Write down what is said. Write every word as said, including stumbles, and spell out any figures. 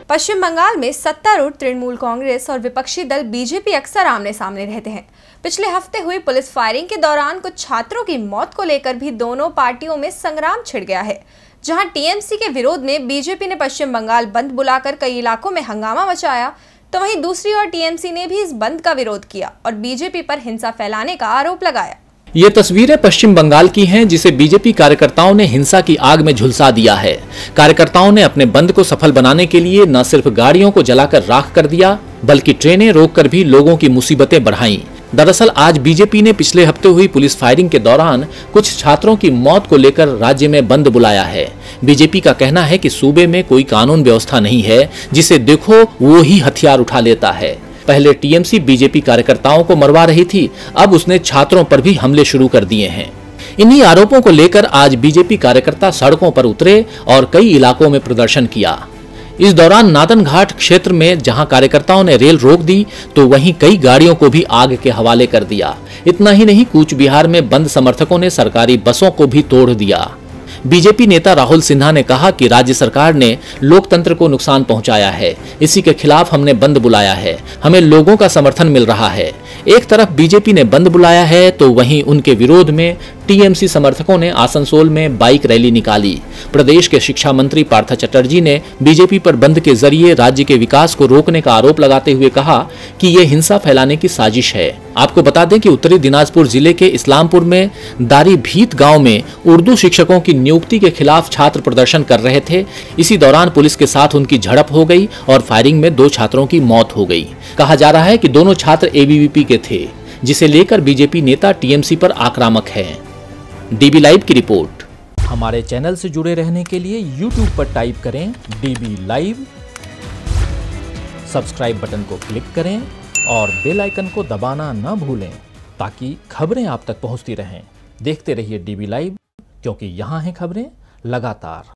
पश्चिम बंगाल में सत्तारूढ़ तृणमूल कांग्रेस और विपक्षी दल बीजेपी अक्सर आमने सामने रहते हैं। पिछले हफ्ते हुई पुलिस फायरिंग के दौरान कुछ छात्रों की मौत को लेकर भी दोनों पार्टियों में संग्राम छिड़ गया है। जहां टीएमसी के विरोध में बीजेपी ने पश्चिम बंगाल बंद बुलाकर कई इलाकों में हंगामा मचाया, तो वहीं दूसरी ओर टीएमसी ने भी इस बंद का विरोध किया और बीजेपी पर हिंसा फैलाने का आरोप लगाया। ये तस्वीरें पश्चिम बंगाल की हैं, जिसे बीजेपी कार्यकर्ताओं ने हिंसा की आग में झुलसा दिया है। कार्यकर्ताओं ने अपने बंद को सफल बनाने के लिए न सिर्फ गाड़ियों को जलाकर राख कर दिया, बल्कि ट्रेनें रोककर भी लोगों की मुसीबतें बढ़ाईं। दरअसल आज बीजेपी ने पिछले हफ्ते हुई पुलिस फायरिंग के दौरान कुछ छात्रों की मौत को लेकर राज्य में बंद बुलाया है। बीजेपी का कहना है कि सूबे में कोई कानून व्यवस्था नहीं है, जिसे देखो वो ही हथियार उठा लेता है। पहले टीएमसी बीजेपी कार्यकर्ताओं को मरवा रही थी, अब उसने छात्रों पर भी हमले शुरू कर दिए हैं। इन्हीं आरोपों को लेकर आज बीजेपी कार्यकर्ता सड़कों पर उतरे और कई इलाकों में प्रदर्शन किया। इस दौरान नादन घाट क्षेत्र में जहां कार्यकर्ताओं ने रेल रोक दी, तो वहीं कई गाड़ियों को भी आग के हवाले कर दिया। इतना ही नहीं, कूच बिहार में बंद समर्थकों ने सरकारी बसों को भी तोड़ दिया। बीजेपी नेता राहुल सिन्हा ने कहा कि राज्य सरकार ने लोकतंत्र को नुकसान पहुंचाया है, इसी के खिलाफ हमने बंद बुलाया है। हमें लोगों का समर्थन मिल रहा है। एक तरफ बीजेपी ने बंद बुलाया है, तो वहीं उनके विरोध में टीएमसी समर्थकों ने आसनसोल में बाइक रैली निकाली। प्रदेश के शिक्षा मंत्री पार्थ चटर्जी ने बीजेपी पर बंद के जरिए राज्य के विकास को रोकने का आरोप लगाते हुए कहा कि यह हिंसा फैलाने की साजिश है। आपको बता दें कि उत्तरी दिनाजपुर जिले के इस्लामपुर में दारी भीत गांव में उर्दू शिक्षकों की नियुक्ति के खिलाफ छात्र प्रदर्शन कर रहे थे। इसी दौरान पुलिस के साथ उनकी झड़प हो गई और फायरिंग में दो छात्रों की मौत हो गई। कहा जा रहा है कि दोनों छात्र एबीवीपी के थे, जिसे लेकर बीजेपी नेता टीएमसी पर आक्रामक है। डीबी लाइव की रिपोर्ट। हमारे चैनल से जुड़े रहने के लिए यूट्यूब पर टाइप करें डीबी लाइव, सब्सक्राइब बटन को क्लिक करें और बेल आइकन को दबाना ना भूलें, ताकि खबरें आप तक पहुंचती रहें। देखते रहिए डीबी लाइव, क्योंकि यहाँ हैं खबरें लगातार।